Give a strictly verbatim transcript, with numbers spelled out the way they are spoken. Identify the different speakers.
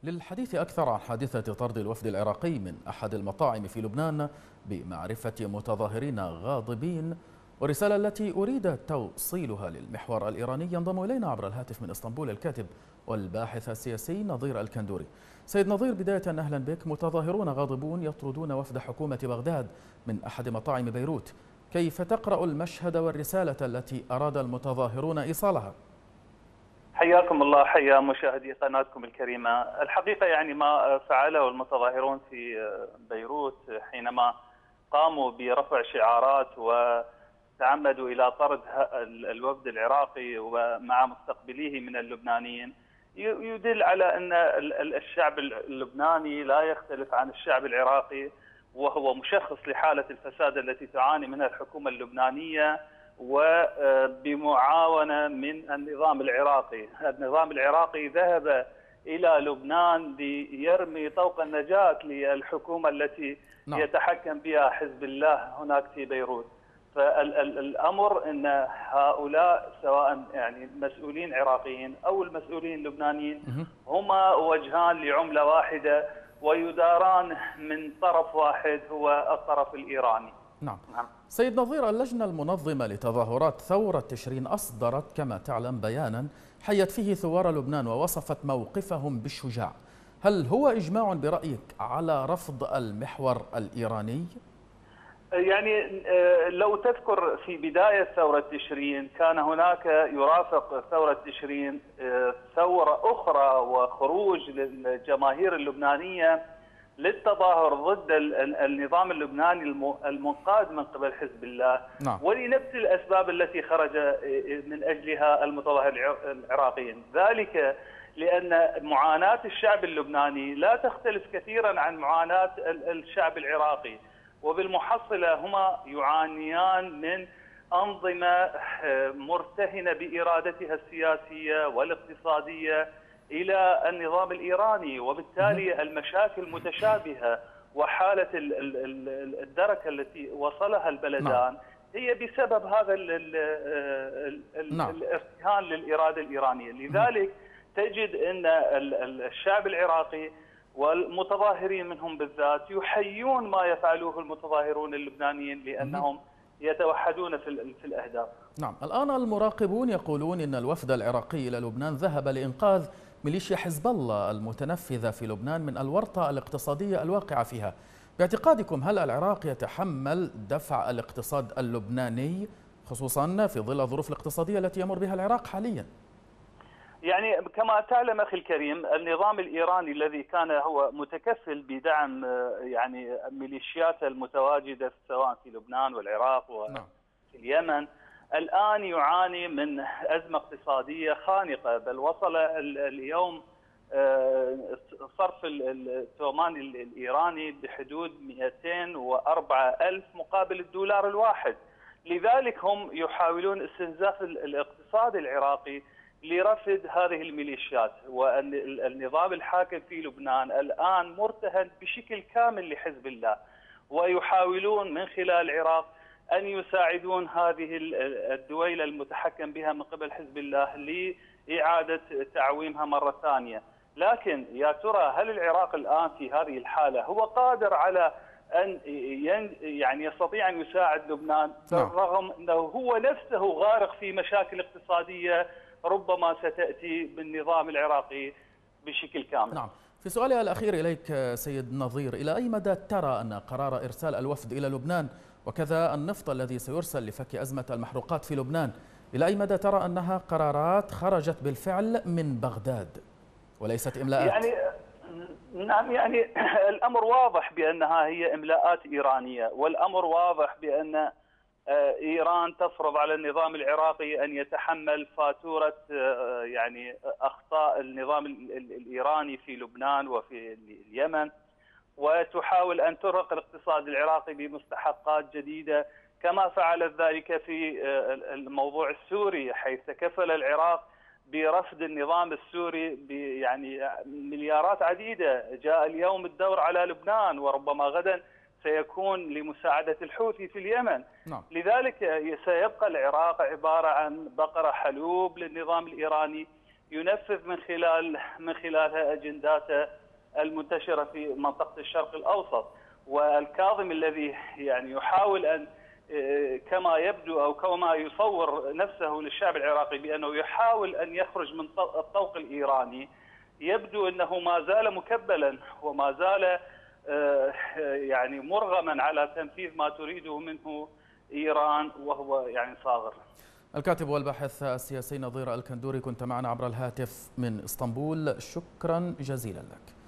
Speaker 1: للحديث أكثر عن حادثة طرد الوفد العراقي من أحد المطاعم في لبنان بمعرفة متظاهرين غاضبين والرسالة التي أريد توصيلها للمحور الإيراني، ينضم إلينا عبر الهاتف من اسطنبول الكاتب والباحث السياسي نظير الكندوري. سيد نظير، بداية أهلا بك. متظاهرون غاضبون يطردون وفد حكومة بغداد من أحد مطاعم بيروت، كيف تقرأ المشهد والرسالة التي أراد المتظاهرون إيصالها؟
Speaker 2: حياكم الله، حيا مشاهدي قناتكم الكريمة. الحقيقة يعني ما فعله المتظاهرون في بيروت حينما قاموا برفع شعارات وتعمدوا إلى طرد الوفد العراقي ومع مستقبليه من اللبنانيين يدل على أن الشعب اللبناني لا يختلف عن الشعب العراقي، وهو مشخص لحالة الفساد التي تعاني منها الحكومة اللبنانية وبمعاونة من النظام العراقي. النظام العراقي ذهب إلى لبنان ليرمي طوق النجاة للحكومة التي نعم. يتحكم بها حزب الله هناك في بيروت. فالأمر أن هؤلاء سواء يعني مسؤولين عراقيين أو المسؤولين اللبنانيين هما وجهان لعملة واحدة ويداران من طرف واحد هو الطرف الإيراني.
Speaker 1: نعم. نعم. سيد نظير، اللجنة المنظمة لتظاهرات ثورة تشرين أصدرت كما تعلم بيانا حيت فيه ثوار لبنان ووصفت موقفهم بالشجاع. هل هو إجماع برأيك على رفض المحور الإيراني؟
Speaker 2: يعني لو تذكر في بداية ثورة تشرين كان هناك يرافق ثورة تشرين ثورة أخرى وخروج للجماهير اللبنانية للتظاهر ضد النظام اللبناني المنقاد من قبل حزب الله. نعم. ولنفس الأسباب التي خرج من أجلها المتظاهر العراقيين، ذلك لأن معاناة الشعب اللبناني لا تختلف كثيرا عن معاناة الشعب العراقي، وبالمحصلة هما يعانيان من أنظمة مرتهنة بإرادتها السياسية والاقتصادية إلى النظام الإيراني، وبالتالي المشاكل متشابهة، وحالة الدركة التي وصلها البلدان هي بسبب هذا الارتهان للإرادة الإيرانية. لذلك تجد أن الشعب العراقي والمتظاهرين منهم بالذات يحيون ما يفعلوه المتظاهرون اللبنانيين لأنهم يتوحدون في في الأهداف.
Speaker 1: نعم، الآن المراقبون يقولون إن الوفد العراقي إلى لبنان ذهب لإنقاذ ميليشيا حزب الله المتنفذة في لبنان من الورطة الاقتصادية الواقعة فيها. باعتقادكم هل العراق يتحمل دفع الاقتصاد اللبناني خصوصا في ظل الظروف الاقتصادية التي يمر بها العراق حاليا؟
Speaker 2: يعني كما تعلم أخي الكريم، النظام الإيراني الذي كان هو متكفل بدعم يعني ميليشياته المتواجدة سواء في لبنان والعراق وفي اليمن الآن يعاني من أزمة اقتصادية خانقة، بل وصل اليوم صرف التومان الإيراني بحدود مئتين وأربعة ألف مقابل الدولار الواحد. لذلك هم يحاولون استنزاف الاقتصاد العراقي لرفض هذه الميليشيات، والنظام الحاكم في لبنان الآن مرتهن بشكل كامل لحزب الله، ويحاولون من خلال العراق أن يساعدون هذه الدويلة المتحكم بها من قبل حزب الله لإعادة تعويمها مرة ثانية. لكن يا ترى هل العراق الآن في هذه الحالة هو قادر على أن يعني يستطيع أن يساعد لبنان رغم أنه هو نفسه غارق في مشاكل اقتصادية ربما ستأتي بالنظام العراقي بشكل كامل؟
Speaker 1: نعم. في سؤالي الأخير إليك سيد نظير، إلى أي مدى ترى أن قرار إرسال الوفد إلى لبنان وكذا النفط الذي سيرسل لفك أزمة المحروقات في لبنان، إلى أي مدى ترى أنها قرارات خرجت بالفعل من بغداد وليست إملاءات؟
Speaker 2: يعني نعم، يعني الأمر واضح بأنها هي إملاءات إيرانية، والأمر واضح بأن إيران تفرض على النظام العراقي أن يتحمل فاتورة يعني أخطاء النظام الإيراني في لبنان وفي اليمن، وتحاول أن ترهق الاقتصاد العراقي بمستحقات جديدة كما فعلت ذلك في الموضوع السوري، حيث تكفل العراق برفض النظام السوري يعني مليارات عديدة. جاء اليوم الدور على لبنان، وربما غدا سيكون لمساعدة الحوثي في اليمن. نعم. لذلك سيبقى العراق عبارة عن بقرة حلوب للنظام الإيراني ينفذ من خلال من خلالها اجنداته المنتشره في منطقه الشرق الاوسط. والكاظم الذي يعني يحاول ان كما يبدو او كما يصور نفسه للشعب العراقي بانه يحاول ان يخرج من الطوق الايراني، يبدو انه ما زال مكبلا وما زال يعني مرغما على تنفيذ ما تريده منه ايران، وهو يعني صاغر.
Speaker 1: الكاتب والباحث السياسي نظير الكندوري كنت معنا عبر الهاتف من اسطنبول، شكرا جزيلا لك.